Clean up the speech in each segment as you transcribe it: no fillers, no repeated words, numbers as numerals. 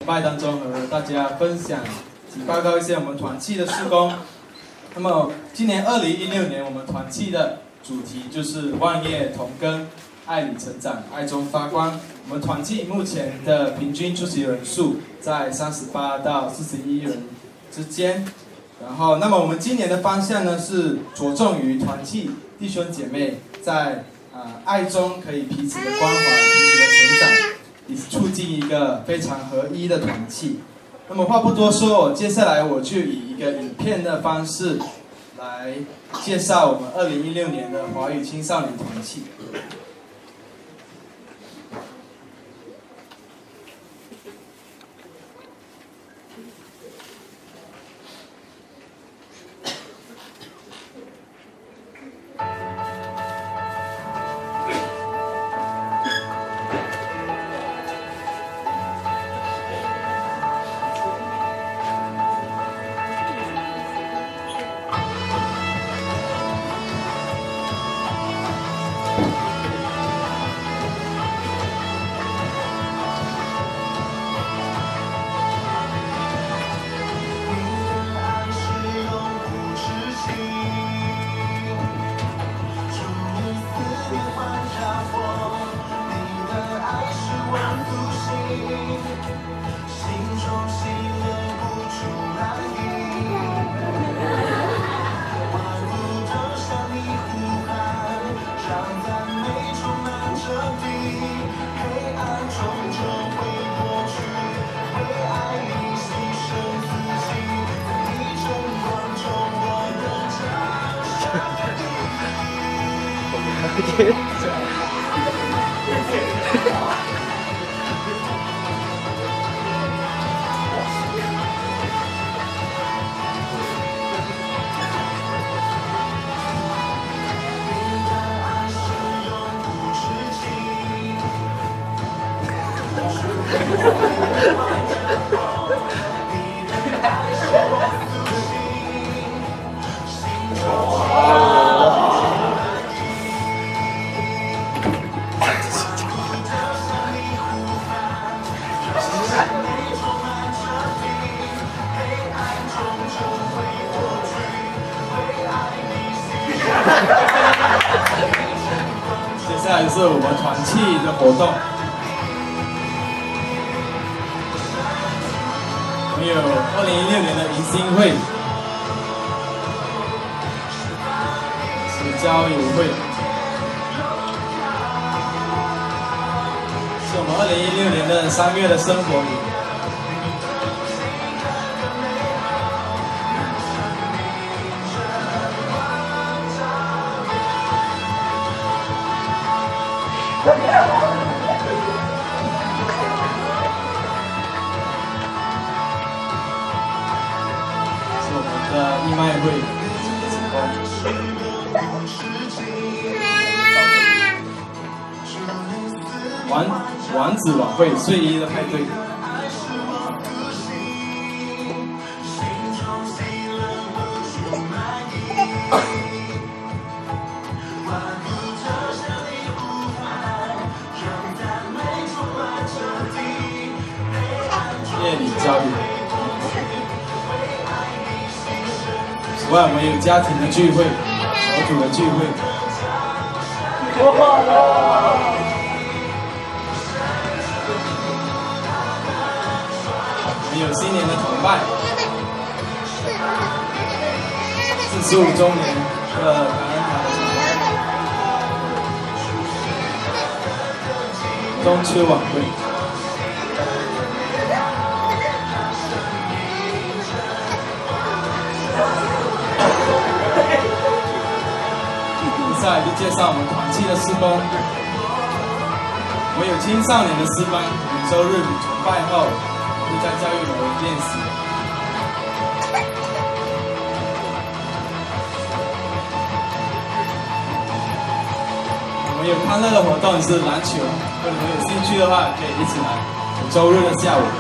拜当中和大家分享及报告一些我们团契的事工。那么今年2016年，我们团契的主题就是万业同耕，爱里成长，爱中发光。我们团契目前的平均出席人数在38到41人之间。然后，那么我们今年的方向呢是着重于团契弟兄姐妹在爱中可以彼此的关怀、彼此的成长，以促进一个非常合一的团契。那么话不多说，接下来我就以一个影片的方式来介绍我们2016年的华语青少年团契。接下来是我们团契的活动，我们有2016年的迎新会、是交友会，是我们2016年的3月的生活营。是我们的义卖会王子晚会睡衣的派对。夜里交流。此外，我们有家庭的聚会、小组的聚会。我们有新年的崇拜，45周年的感恩堂的崇拜，中秋晚会。接下来就介绍我们团契的事工。我们有青少年的诗班，每周日崇拜后会在教育楼练习。我们有欢乐的活动是篮球，如果你们有兴趣的话，可以一起来。周日的下午。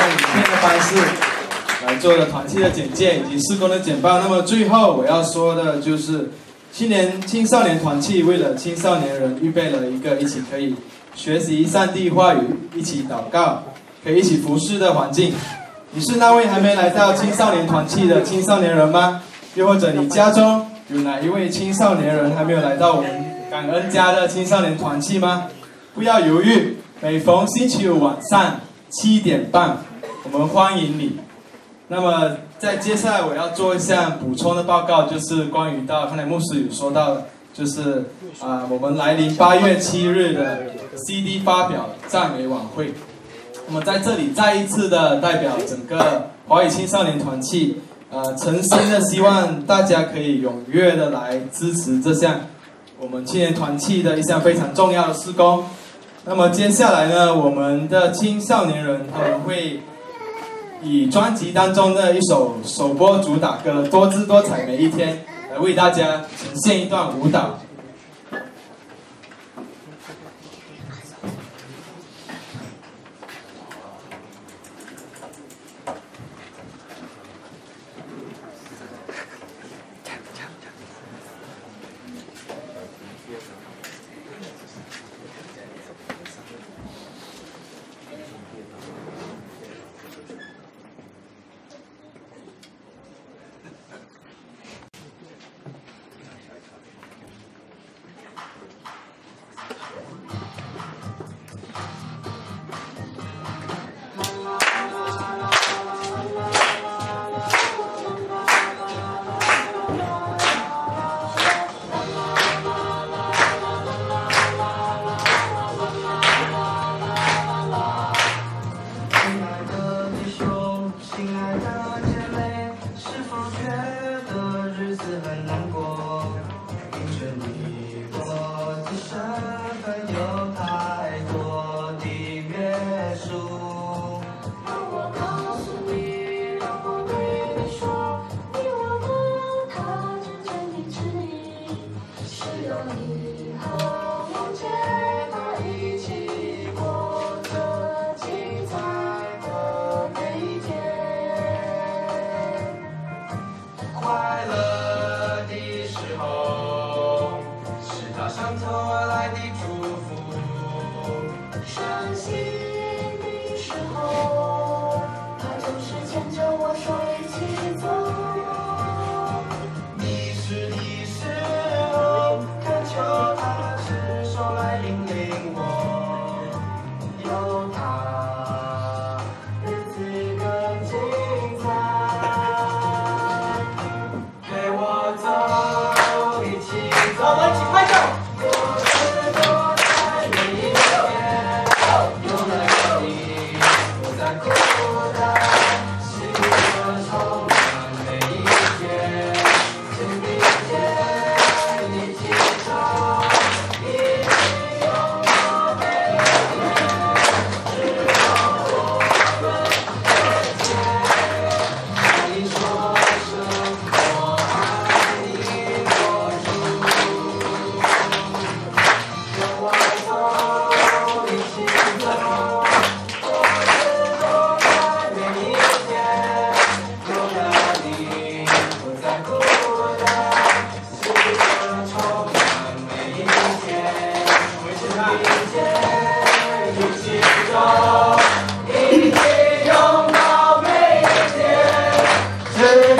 影片的方式来做的团契的简介以及事工的简报。那么最后我要说的就是，青少年团契为了青少年人预备了一个一起可以学习上帝话语、一起祷告、可以一起服侍的环境。你是那位还没来到青少年团契的青少年人吗？又或者你家中有哪一位青少年人还没有来到我们感恩家的青少年团契吗？不要犹豫，每逢星期五晚上7点半，我们欢迎你。那么在接下来我要做一项补充的报告，就是关于到刚才牧师有说到的，就是我们来临8月7日的 CD 发表赞美晚会。那么在这里再一次的代表整个华语青少年团契，诚心的希望大家可以踊跃的来支持这项我们青年团契的一项非常重要的事工。那么接下来呢，我们的青少年人他们会以专辑当中的一首首播主打歌《多姿多彩每一天》来为大家呈现一段舞蹈。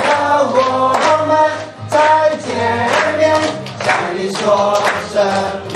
说声